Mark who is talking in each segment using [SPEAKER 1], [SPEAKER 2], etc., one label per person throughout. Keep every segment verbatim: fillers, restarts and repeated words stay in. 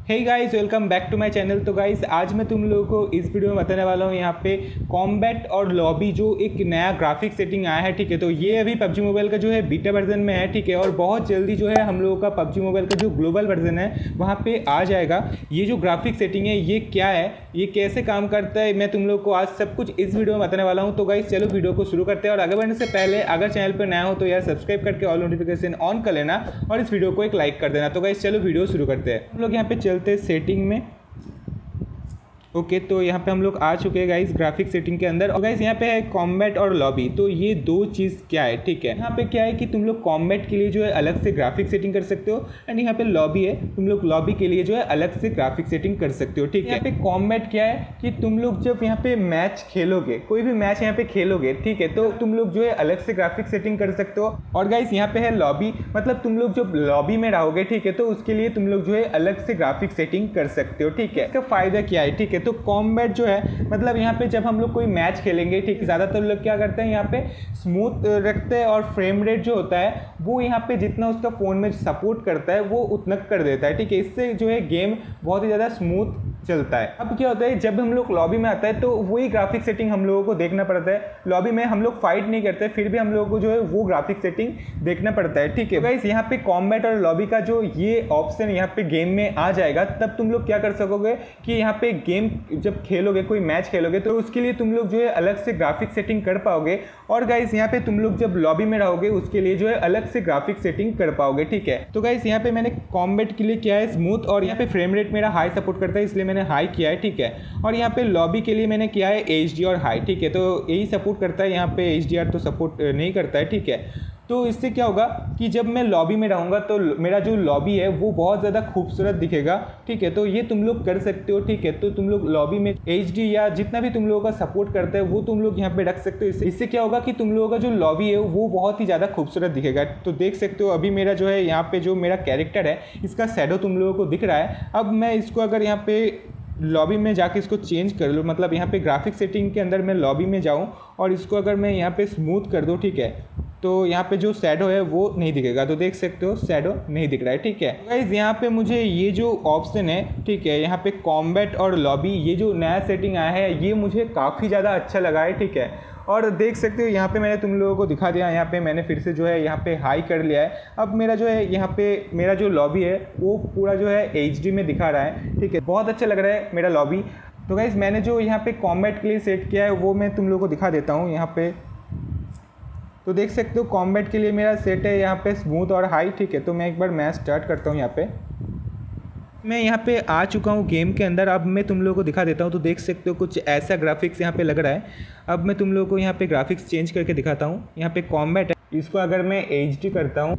[SPEAKER 1] Hey guys, welcome back to my channel. तो guys आज मैं तुम लोगों को इस वीडियो में बताने वाला हूँ यहाँ पे कॉम्बैट और लॉबी जो एक नया ग्राफिक सेटिंग आया है। ठीक है, तो ये अभी पबजी मोबाइल का जो है बीटा वर्जन में है। ठीक है, और बहुत जल्दी जो है हम लोगों का पबजी मोबाइल का जो ग्लोबल वर्जन है वहाँ पे आ जाएगा। ये जो ग्राफिक सेटिंग है ये क्या है, ये कैसे काम करता है, मैं तुम लोग को आज सब कुछ इस वीडियो में बताने वाला हूँ। तो गाइस चलो वीडियो को शुरू करते हैं। और आगे बढ़ने से पहले अगर चैनल पर नया हो तो यार सब्सक्राइब करके ऑल नोटिफिकेशन ऑन कर लेना और इस वीडियो को एक लाइक कर देना। तो गाइस चलो वीडियो शुरू करते हैं। हम लोग यहाँ पे चलते हैं सेटिंग में। ओके okay, तो यहाँ पे हम लोग आ चुके हैं गाइस ग्राफिक सेटिंग के अंदर। और गाइस यहाँ पे है कॉम्बैट और लॉबी। तो ये दो चीज़ क्या है, ठीक है। यहाँ पे क्या है कि तुम लोग कॉम्बैट के लिए जो है अलग से ग्राफिक सेटिंग कर सकते हो, एंड यहाँ पे लॉबी है, तुम लोग लॉबी के लिए जो है अलग से ग्राफिक सेटिंग कर सकते हो। ठीक है, यहाँ पे कॉम्बैट क्या है कि तुम लोग जब यहाँ पे मैच खेलोगे, कोई भी मैच यहाँ पे खेलोगे, ठीक है, तो तुम लोग जो है अलग से ग्राफिक सेटिंग कर सकते हो। और गाइस यहाँ पे है लॉबी, मतलब तुम लोग जब लॉबी में रहोगे, ठीक है, तो उसके लिए तुम लोग जो है अलग से ग्राफिक सेटिंग कर सकते हो। ठीक है, इसका फायदा क्या है, ठीक है। तो कॉम्बैट जो है मतलब यहाँ पे जब हम लोग कोई मैच खेलेंगे, ठीक है, ज़्यादातर लोग क्या करते हैं यहाँ पे स्मूथ रखते हैं और फ्रेम रेट जो होता है वो यहाँ पे जितना उसका फ़ोन में सपोर्ट करता है वो उतना कर देता है। ठीक है, इससे जो है गेम बहुत ही ज़्यादा स्मूथ चलता है। अब क्या होता है जब हम लोग लॉबी में आता है तो वही ग्राफिक सेटिंग हम लोगों को देखना पड़ता है। लॉबी में हम लोग फाइट नहीं करते, फिर भी हम लोगों को जो है वो ग्राफिक सेटिंग देखना पड़ता है। ठीक है गाइस, यहाँ पे कॉम्बैट और लॉबी का जो ये ऑप्शन यहाँ पे गेम में आ जाएगा, तब तुम लोग क्या कर सकोगे कि यहाँ पे गेम जब खेलोगे, कोई मैच खेलोगे, तो उसके लिए तुम लोग जो है अलग से ग्राफिक सेटिंग कर पाओगे। और गाइस यहाँ पे तुम लोग जब लॉबी में रहोगे उसके लिए जो है अलग से ग्राफिक सेटिंग कर पाओगे। ठीक है, तो गाइस यहाँ पे मैंने कॉम्बैट के लिए किया है स्मूथ, और यहाँ पे फ्रेम रेट मेरा हाई सपोर्ट करता है इसलिए मैंने हाई किया है। ठीक है, और यहाँ पे लॉबी के लिए मैंने किया है एच डी और हाई। ठीक है, तो यही सपोर्ट करता है, यहाँ पे एच डी आर तो सपोर्ट नहीं करता है। ठीक है, तो इससे क्या होगा कि जब मैं लॉबी में रहूँगा तो मेरा जो लॉबी है वो बहुत ज़्यादा खूबसूरत दिखेगा। ठीक है, तो ये तुम लोग कर सकते हो। ठीक है, तो तुम लोग लॉबी में एच डी या जितना भी तुम लोगों का सपोर्ट करता है वो तुम लोग यहाँ पे रख सकते हो। इससे इससे क्या होगा कि तुम लोगों का जो लॉबी है वो बहुत ही ज़्यादा खूबसूरत दिखेगा। तो देख सकते हो अभी मेरा जो है यहाँ पे जो मेरा कैरेक्टर है इसका शैडो तुम लोगों को दिख रहा है। अब मैं इसको अगर यहाँ पे लॉबी में जाके इसको चेंज कर लूँ, मतलब यहाँ पे ग्राफिक सेटिंग के अंदर मैं लॉबी में जाऊँ और इसको अगर मैं यहाँ पे स्मूथ कर दूँ, ठीक है, तो यहाँ पे जो शैडो है वो नहीं दिखेगा। तो देख सकते हो शैडो नहीं दिख रहा है। ठीक है गाइस, यहाँ पे मुझे ये जो ऑप्शन है, ठीक है, यहाँ पे कॉम्बैट और लॉबी ये जो नया सेटिंग आया है ये मुझे काफ़ी ज़्यादा अच्छा लगा है। ठीक है, और देख सकते हो यहाँ पे मैंने तुम लोगों को दिखा दिया, यहाँ पे मैंने फिर से जो है यहाँ पे हाई कर लिया है। अब मेरा जो है यहाँ पे मेरा जो लॉबी है वो पूरा जो है एच डी में दिखा रहा है। ठीक है, बहुत अच्छा लग रहा है मेरा लॉबी। तो गाइस मैंने जो यहाँ पे कॉम्बैट के लिए सेट किया है वो मैं तुम लोगों को दिखा देता हूँ यहाँ पे। तो देख सकते हो कॉम्बैट के लिए मेरा सेट है यहाँ पे स्मूथ और हाई। ठीक है, तो मैं एक बार मैच स्टार्ट करता हूँ। यहाँ पे मैं यहाँ पे आ चुका हूँ गेम के अंदर। अब मैं तुम लोगों को दिखा देता हूँ। तो देख सकते हो कुछ ऐसा ग्राफिक्स यहाँ पे लग रहा है। अब मैं तुम लोगों को यहाँ पे ग्राफिक्स चेंज करके दिखाता हूँ। यहाँ पे कॉम्बैट है, इसको अगर मैं एच डी करता हूँ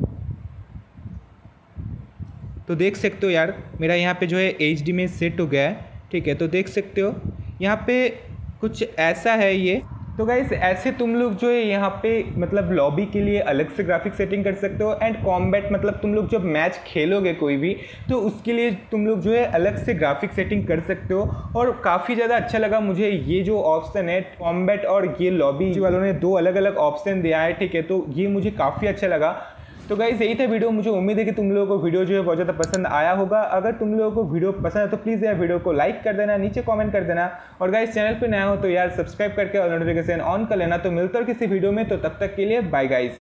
[SPEAKER 1] तो देख सकते हो यार मेरा यहाँ पे जो है एच डी में सेट हो गया है। ठीक है, तो देख सकते हो यहाँ पे कुछ ऐसा है ये। तो गाइस ऐसे तुम लोग जो है यहाँ पे मतलब लॉबी के लिए अलग से ग्राफिक सेटिंग कर सकते हो, एंड कॉम्बैट मतलब तुम लोग जब मैच खेलोगे कोई भी तो उसके लिए तुम लोग जो है अलग से ग्राफिक सेटिंग कर सकते हो। और काफ़ी ज़्यादा अच्छा लगा मुझे ये जो ऑप्शन है कॉम्बैट और ये लॉबी वालों ने दो अलग अलग ऑप्शन दिया है। ठीक है, तो ये मुझे काफ़ी अच्छा लगा। तो गाइस यही था वीडियो। मुझे उम्मीद है कि तुम लोगों को वीडियो जो है बहुत ज़्यादा पसंद आया होगा। अगर तुम लोगों को वीडियो पसंद है तो प्लीज़ यार वीडियो को लाइक कर देना, नीचे कमेंट कर देना, और गाइस चैनल पे नया हो तो यार सब्सक्राइब करके और नोटिफिकेशन ऑन कर लेना। तो मिलता है किसी वीडियो में, तो तब तक के लिए बाय गाइस।